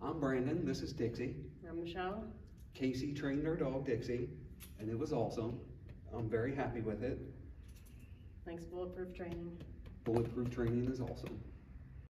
I'm Brandon, this is Dixie. I'm Michelle. Casey trained our dog Dixie, and it was awesome. I'm very happy with it. Thanks, Bulletproof Training. Bulletproof Training is awesome.